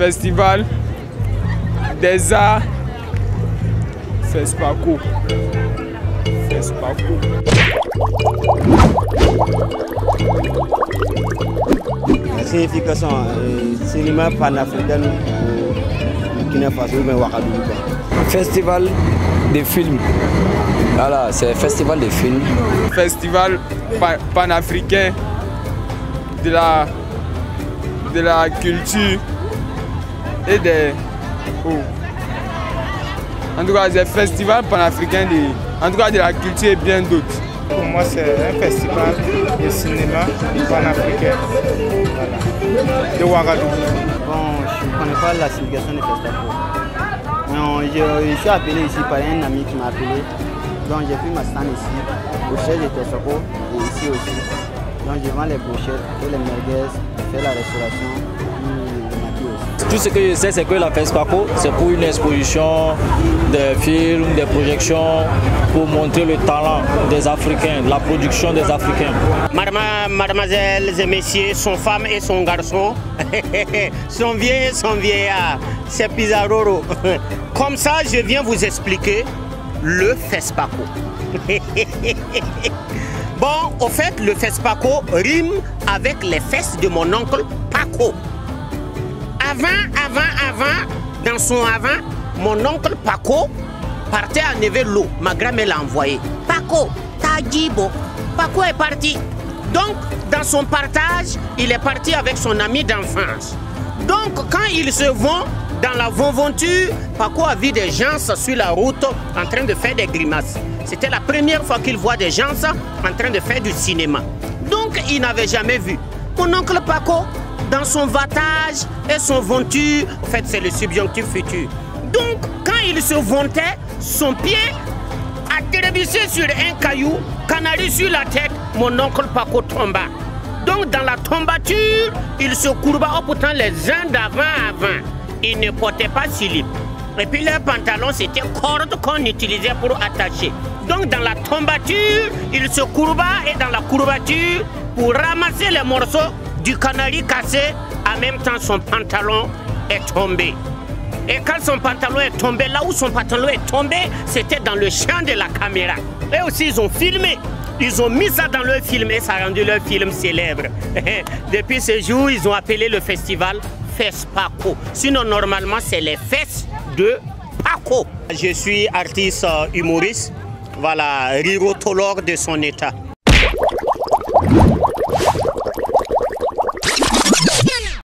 Festival des arts FESPACO. La signification cinéma panafricain au Burkina Faso, mais Ouagadougou. Festival des films. Voilà, c'est festival des films. Festival panafricain de la culture et des... En tout cas, c'est festival panafricain de la culture et bien d'autres. Pour moi, c'est un festival de cinéma panafricain de Ouagadougou. Bon, je ne connais pas la signification de FESPACO. Je suis appelé ici par un ami qui m'a appelé. Donc j'ai pris ma stand ici, au chef de FESPACO et ici aussi. Donc je vends les brochettes et les merguez, je fais la restauration, le maquis aussi. Tout ce que je sais, c'est que la FESPACO, c'est pour une exposition des films, des projections, pour montrer le talent des Africains, la production des Africains. Mademoiselles et messieurs, son femme et son garçon, son vieux et son vieillard, c'est Pizarro. Comme ça, je viens vous expliquer le FESPACO. Bon, au fait, le FESPACO rime avec les fesses de mon oncle Paco. Dans son avant, mon oncle Paco partait à Nevello. Ma grand-mère l'a envoyé. Paco, Tajibo. Paco est parti. Donc, dans son partage, il est parti avec son ami d'enfance. Donc, quand ils se vont dans la venture, Paco a vu des gens sur la route en train de faire des grimaces. C'était la première fois qu'il voit des gens en train de faire du cinéma. Donc, il n'avait jamais vu. Mon oncle Paco, dans son vatage et son venture, en fait, c'est le subjonctif futur. Donc, quand il se vantait, son pied a trébuché sur un caillou, canari sur la tête, mon oncle Paco tomba. Donc, dans la tombature, il se courba. Oh, pourtant, les gens d'avant, ils ne portaient pas slip. Et puis, leurs pantalons, c'était corde qu'on utilisait pour attacher. Donc, dans la tombature, il se courba et dans la courbature, pour ramasser les morceaux du canari cassé, en même temps, son pantalon est tombé. Et quand son pantalon est tombé, là où son pantalon est tombé, c'était dans le champ de la caméra. Et aussi, ils ont filmé. Ils ont mis ça dans leur film et ça a rendu leur film célèbre. Depuis ce jour, ils ont appelé le festival FESPACO. Sinon, normalement, c'est les fesses de Paco. Je suis artiste humoriste, voilà, rirotologue de son état.